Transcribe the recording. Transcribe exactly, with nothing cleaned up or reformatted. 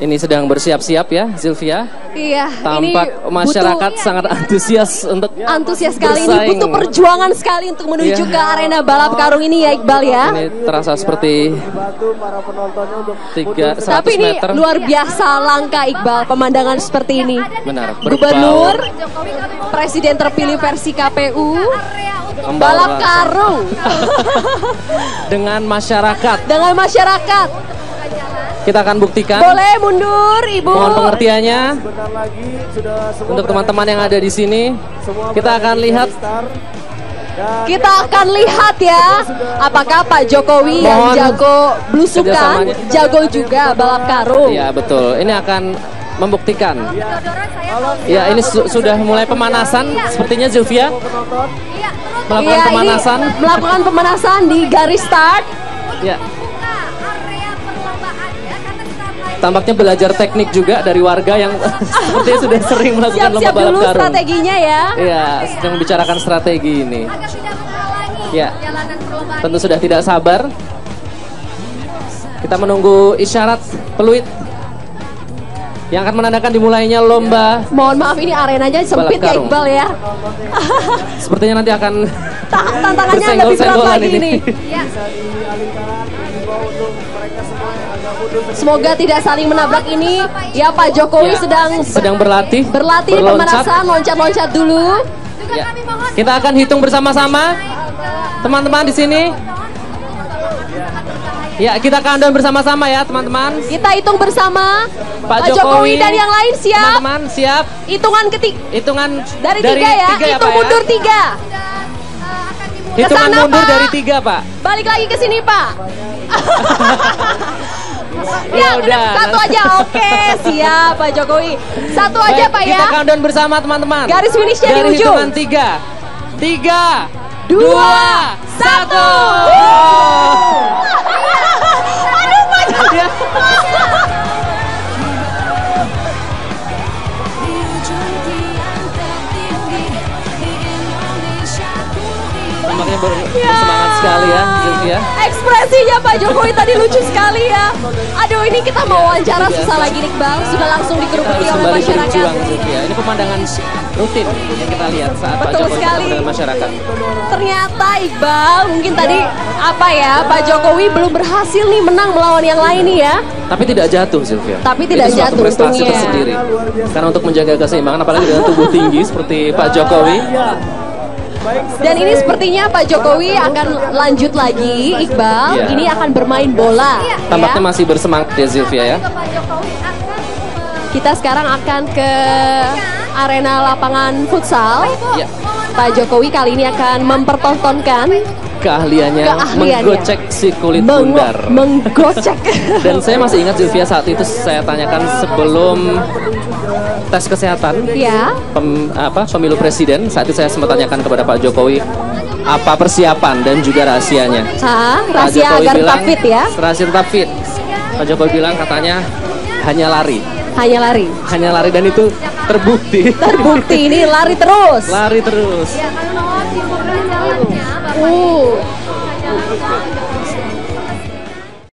Ini sedang bersiap-siap ya, Sylvia. Iya. Tampak masyarakat butuh, sangat antusias untuk antusias sekali bersaing. Ini butuh perjuangan sekali untuk menuju iya. ke arena balap karung ini ya Iqbal ya. Ini terasa seperti tiga seratus Tapi ini meter. luar biasa langka Iqbal pemandangan seperti ini. Benar. Gubernur, Presiden terpilih versi K P U, balap karung dengan masyarakat. Dengan masyarakat. Kita akan buktikan. Boleh mundur, Ibu. Mohon pengertiannya. Untuk teman-teman yang ada di sini, kita akan lihat. Kita akan lihat ya, apakah Pak Jokowi yang jago belusukan, jago juga balap karung. Iya betul. Ini akan membuktikan. Ya ini su sudah mulai pemanasan, sepertinya Sylvia. Melakukan ya, pemanasan. Melakukan pemanasan di garis start. Ya. Tampaknya belajar teknik juga dari warga yang sepertinya sudah sering melakukan lomba balap karung. Siap-siap dulu strateginya ya. Iya, sedang membicarakan strategi ini. Ya, tentu sudah tidak sabar. Kita menunggu isyarat peluit yang akan menandakan dimulainya lomba. Mohon maaf ini arenanya sempit ya Iqbal ya. Sepertinya nanti akan tantangannya lebih berat lagi ini. Semoga tidak saling menabrak ini. Ya Pak Jokowi ya, sedang sedang berlatih. Berlatih pemanasan, loncat-loncat dulu. Ya. Kita akan hitung bersama-sama. Teman-teman di sini. Ya, kita countdown bersama-sama ya, teman-teman. Kita hitung bersama. Pak, Pak Jokowi, Jokowi dan yang lain siap. Teman-teman siap. Hitungan ketik. Hitungan dari, dari tiga ya. Tiga hitung ya, mundur ya? tiga. Hitungan Kesana, mundur Pak. dari tiga, Pak. Balik lagi ke sini, Pak. Ya, ya udah. Satu aja, oke siap Pak Jokowi. Satu Baik, aja Pak ya. Kita countdown bersama teman-teman. Garis finishnya di ujung. Dari hitungan tiga, tiga, dua, satu. Aduh Pak Jokowi. Tampaknya bersemangat ya. sekali ya, Sylvia. Ekspresinya Pak Jokowi tadi lucu sekali ya. Aduh ini kita mau wawancara susah lagi Iqbal. Sudah langsung dikeruputi oleh masyarakat. Berjuang, Sylvia. Ini pemandangan rutin yang kita lihat saat Betul Pak Jokowi sekali. dengan masyarakat. Ternyata Iqbal mungkin tadi apa ya Pak Jokowi belum berhasil nih menang melawan yang lain nih ya. Tapi tidak jatuh Sylvia. Tapi tidak Itu jatuh prestasi untungnya. tersendiri. Karena untuk menjaga keseimbangan apalagi dengan tubuh tinggi seperti Pak Jokowi. Dan ini sepertinya Pak Jokowi akan lanjut lagi, Iqbal. Ya. Ini akan bermain bola. Tampaknya ya. masih bersemangat ya Sylvia ya. Kita sekarang akan ke arena lapangan futsal. Ya. Pak Jokowi kali ini akan mempertontonkan keahliannya, keahliannya. menggocek si kulit Meng bundar. Menggocek. Dan saya masih ingat Sylvia saat itu saya tanyakan sebelum tes kesehatan, ya. Pem, apa, pemilu presiden. Saat itu saya sempat tanyakan kepada Pak Jokowi apa persiapan dan juga rahasianya. Ha, rahasia agar bilang, tetap fit ya. Rahasia tetap fit. Pak Jokowi bilang katanya hanya lari. Hanya lari. Hanya lari dan itu terbukti. Terbukti ini lari terus. Lari terus. Uh.